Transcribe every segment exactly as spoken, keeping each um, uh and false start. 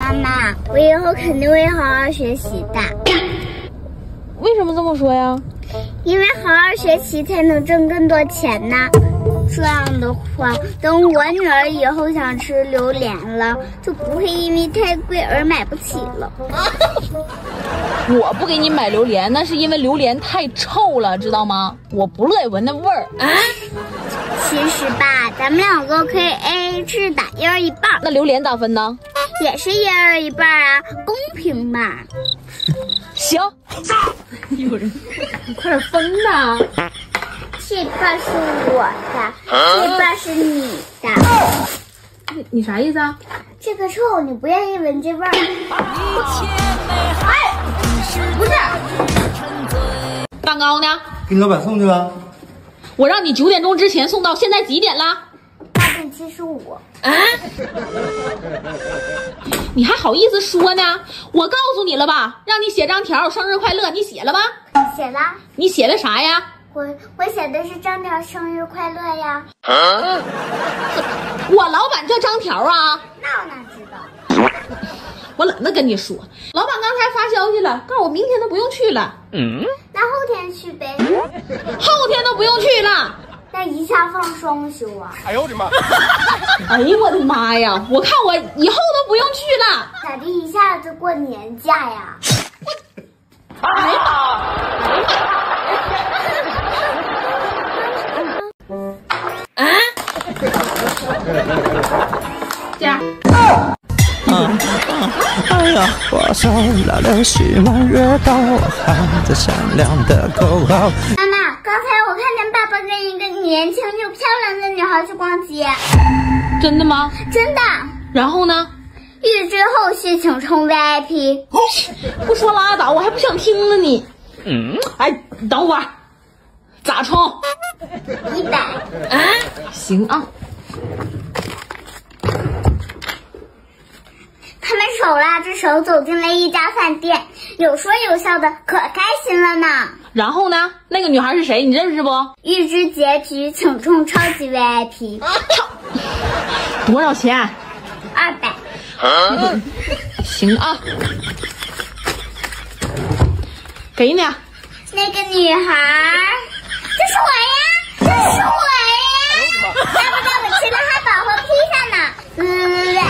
妈妈，我以后肯定会好好学习的。 为什么这么说呀？ 因为好好学习才能挣更多钱呢。这样的话，等我女儿以后想吃榴莲了，就不会因为太贵而买不起了。 我不给你买榴莲，那是因为榴莲太臭了，知道吗？我不乐意闻那味儿。啊， 其实吧，咱们两个可以 A A 制的，一人一半。 那榴莲咋分呢？ 也是一人一半啊，公平嘛。 行。有人，你快点分呐！ 这半是我的，这半是你的。 你你啥意思啊？ 这个臭，你不愿意闻这味儿。哎，不是。 蛋糕呢？ 给你老板送去了。 我让你九点钟之前送到，现在几点了？ 八点七十五。 啊！你还好意思说呢？我告诉你了吧，让你写张条，生日快乐，你写了吧？ 写了。 你写的啥呀？ 我我写的是张条生日快乐呀。 啊、我老板叫张条啊。 那我哪知道？ 我懒得跟你说，老板刚才发消息了，告诉我明天都不用去了。嗯， 那后天去呗。 后天都不用去了。 那一下放双休啊！ 哎呦我的妈！ 哎呦我的妈呀！我看我以后都不用去了。 咋的，一下子过年假呀？ 哎呀妈！啊！家。 哎呀，花烧来了，喜满月高，喊着响亮的口号。 妈妈，刚才我看见爸爸跟一个年轻又漂亮的女孩去逛街。 真的吗？ 真的。 然后呢？ 预知后续请充 V I P。 不说拉倒，我还不想听了你。嗯。哎，等会儿，咋充？ 一百。 啊？行啊。 他们手拉着手走进了一家饭店，有说有笑的，可开心了呢。 然后呢？那个女孩是谁？你认识不？ 预知结局，请充超级 V I P。 多少钱？ 二百。 嗯、行啊，给你。 那个女孩，这是我呀，这是我呀！要不给我吃了汉堡和披萨呢？嗯。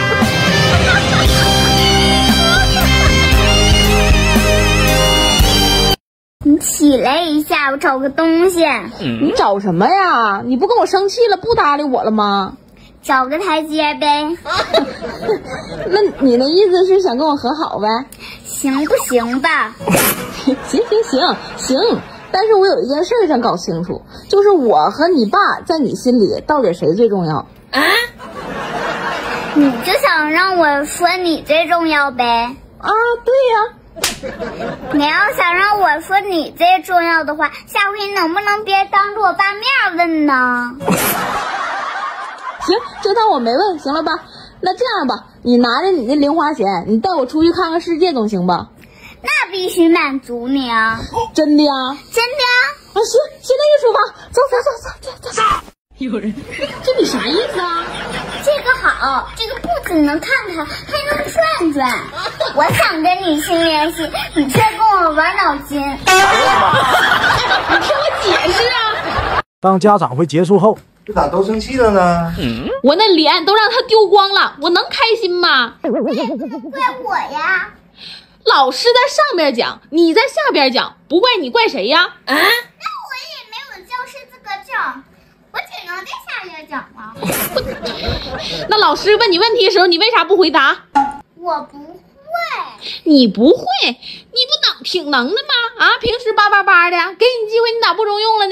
你起来一下，我找个东西。 嗯、你找什么呀？你不跟我生气了，不搭理我了吗？ 找个台阶呗。 那你的意思是想跟我和好呗？ 行不行吧？ 行行行行，但是我有一件事想搞清楚，就是我和你爸在你心里到底谁最重要啊？ 你就想让我说你最重要呗？ 啊，对呀。 你要想让我说你最重要的话，下回能不能别当着我爸面问呢？ 行，这趟我没问，行了吧？那这样吧，你拿着你的零花钱，你带我出去看看世界总行吧？ 那必须满足你啊！ 真的呀？ 真的呀！ 啊，行，现在就出发，走走走走走走。有人，这你啥意思啊？ 这个好，这个不仅能看看，还能转转。我想跟你新联系，你却跟我玩脑筋。你听我解释啊！ 当家长会结束后， 这咋都生气了呢？ 嗯、我那脸都让他丢光了，我能开心吗？ 怪我呀！ 老师在上边讲，你在下边讲，不怪你怪谁呀？啊？ 那我也没有教师资格证。我只能在下边讲了。 那老师问你问题的时候，你为啥不回答？ 我不会。 你不会？你不能挺能的吗？啊，平时叭叭叭的，给你机会你咋不中用了呢？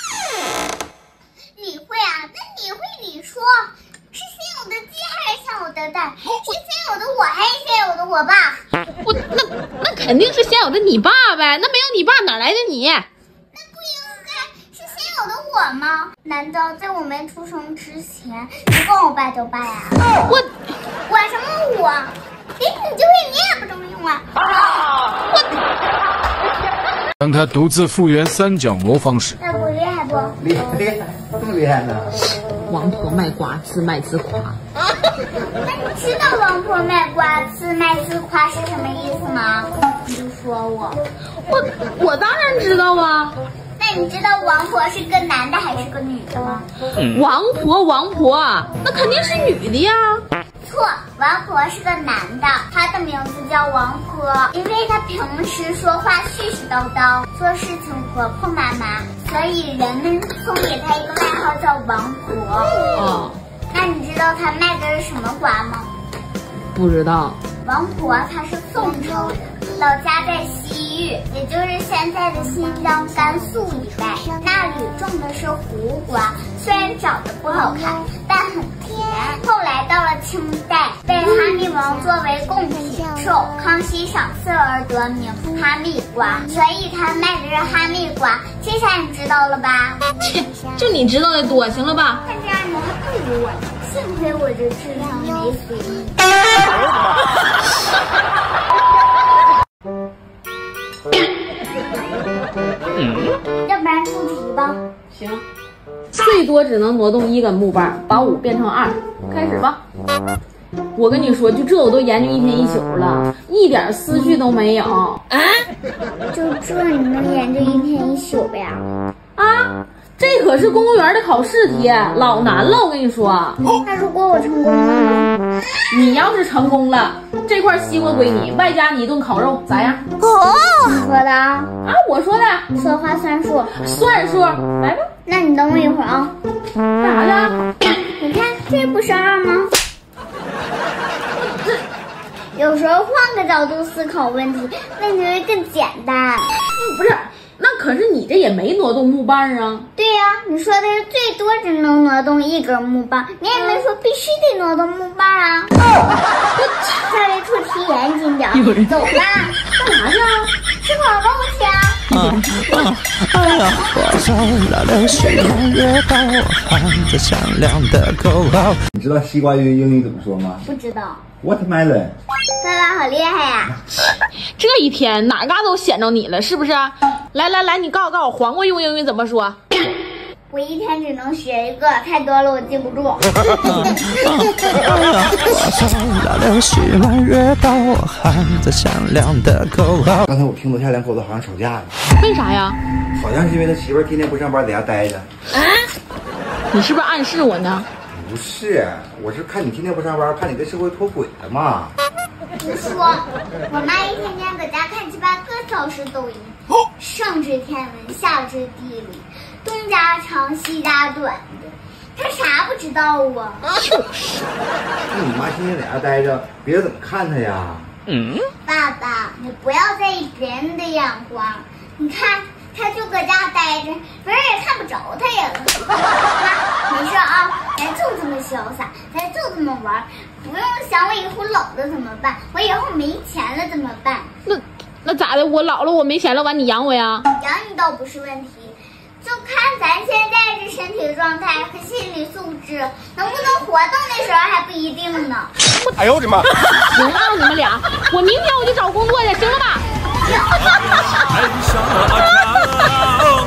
你会啊？那你会你说，是先有的鸡还是先有的蛋？是先有的我还是先有的我爸？ 我那那肯定是先有的你爸呗，那没有你爸哪来的你？ 有的我吗？难道在我没出生之前，你跟我爸就爸呀？ 我我什么我？连你就会你也不中用啊！啊我让他独自复原三角魔方时， 那我厉害不？ 厉害厉害，这么厉害呢？ 王婆卖瓜，自卖自夸。 那你知道王婆婆卖瓜，自卖自夸是什么意思吗？你就说我， 我我当然知道啊。 那你知道王婆是个男的还是个女的吗？ 王婆，王婆，那肯定是女的呀。 错，王婆是个男的，他的名字叫王婆，因为他平时说话絮絮叨叨，做事情婆婆妈妈，所以人们送给他一个外号叫王婆。 哦， 那你知道他卖的是什么瓜吗？ 不知道。 王婆他是宋朝人，老家在西域，也就是现在的新疆、甘肃一带，那里种的是胡瓜，虽然长得不好看，但很甜。后来到了清代，被哈密王作为贡品，受康熙赏赐而得名哈密瓜，所以他卖的是哈密瓜。这下你知道了吧？ 切，就你知道的多，行了吧？ 看这样你还不如我呢，幸亏我这智商没随你。要不然出题吧。 行，最多只能挪动一根木棒，把五变成二。开始吧。我跟你说，就这我都研究一天一宿了，一点思绪都没有。啊？ 就这你能研究一天一宿呀？ 啊，这可是公务员的考试题，老难了。我跟你说， 那如果我成功了呢？ 你要是成功了，这块西瓜归你，外加你一顿烤肉，咋样？ 哦，你说的啊？ 啊，我说的。 说话算数。 算数，来吧。 那你等我一会儿啊。 干啥去？ 你看，这不是二吗？有时候换个角度思考问题，问题会更简单。 不是，那可是你这也没挪动木棒啊。 对呀、啊，你说的是最多只能挪动一根木棒，你也没说必须得挪动木棒啊。下回出题严谨点。走吧。 干啥去啊？ 吃烤肉去啊。 啊啊！哎呀，我走了六十万月高，喊着响亮的口号。 你知道西瓜英英语怎么说吗不知道。 ？Watermelon。 爸爸好厉害呀、啊！ 这一天哪嘎都显着你了，是不是？来来来，你告诉告诉我，黄瓜用英语怎么说？ 我一天只能学一个，太多了我记不住。 我走了六十万月高，喊着响亮的口号。 刚才我听楼下两口子好像吵架了， 为啥呀？ 好像是因为他媳妇儿天天不上班，在家待着。 啊？你是不是暗示我呢？ 不是，我是看你天天不上班，怕你跟社会脱轨了嘛。 胡说！我妈一天天搁家看七八个小时抖音，上知天文，下知地理，东家长西家短的，她啥不知道啊？ 就是那你妈天天在家待着，别人怎么看她呀？ 嗯， 爸爸，你不要在意别人的眼光。你看，他就搁家待着，别人也看不着他呀。妈，没事啊，咱就这么潇洒，咱就这么玩，不用想我以后老了怎么办，我以后没钱了怎么办？ 那那咋的？我老了，我没钱了，完你养我呀？ 养你倒不是问题，就看咱现在这身体状态和心理素质，能不能活到那时候还不一定呢。 哎呦我的妈！ 行啊，你们俩，我明天我就找工作去，行了吧？ 行。